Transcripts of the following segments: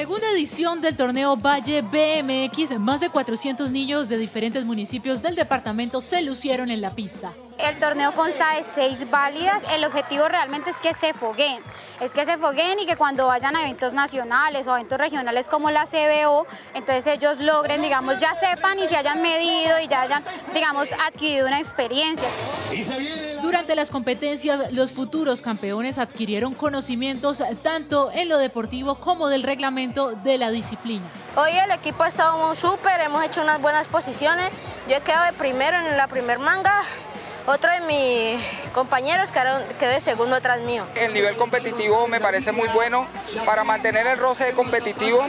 Segunda edición del torneo Valle BMX, más de 400 niños de diferentes municipios del departamento se lucieron en la pista. El torneo consta de 6 válidas. El objetivo realmente es que se fogueen. Y que cuando vayan a eventos nacionales o eventos regionales como la CBO, entonces ellos logren, digamos, ya sepan y se hayan medido y ya hayan, digamos, adquirido una experiencia. Durante las competencias, los futuros campeones adquirieron conocimientos tanto en lo deportivo como del reglamento de la disciplina. Hoy el equipo ha estado súper, hemos hecho unas buenas posiciones. Yo he quedado de primero en la primer manga. Otro de mis compañeros quedó de segundo atrás mío. El nivel competitivo me parece muy bueno para mantener el roce competitivo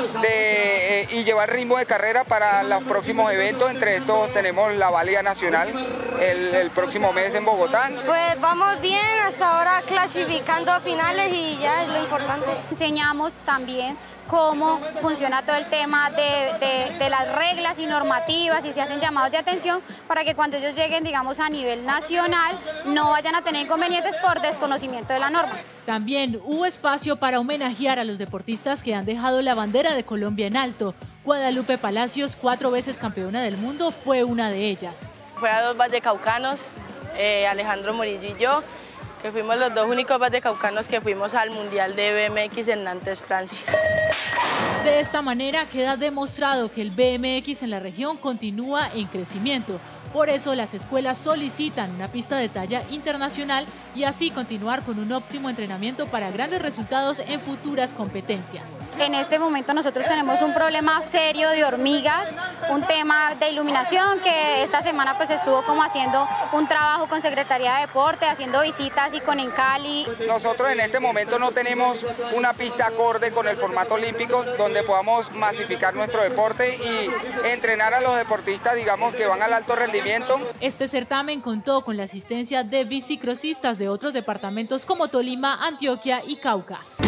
y llevar ritmo de carrera para los próximos eventos. Entre estos tenemos la válida nacional el próximo mes en Bogotá. Pues vamos bien, hasta ahora clasificando a finales y ya es lo importante. Enseñamos también cómo funciona todo el tema de las reglas y normativas y se hacen llamados de atención para que cuando ellos lleguen, digamos, a nivel nacional no vayan a tener inconvenientes por desconocimiento de la norma. También hubo espacio para homenajear a los deportistas que han dejado la bandera de Colombia en alto. Guadalupe Palacios, 4 veces campeona del mundo, fue una de ellas. Fue a 2 vallecaucanos, Alejandro Murillo y yo, que fuimos los 2 únicos vallecaucanos que fuimos al Mundial de BMX en Nantes, Francia. De esta manera queda demostrado que el BMX en la región continúa en crecimiento. Por eso las escuelas solicitan una pista de talla internacional y así continuar con un óptimo entrenamiento para grandes resultados en futuras competencias. En este momento nosotros tenemos un problema serio de hormigas, un tema de iluminación que esta semana pues estuvo como haciendo un trabajo con Secretaría de Deporte, haciendo visitas y con Encali. Nosotros en este momento no tenemos una pista acorde con el formato olímpico donde podamos masificar nuestro deporte y entrenar a los deportistas, digamos, que van al alto rendimiento. Este certamen contó con la asistencia de bicicrossistas de otros departamentos como Tolima, Antioquia y Cauca.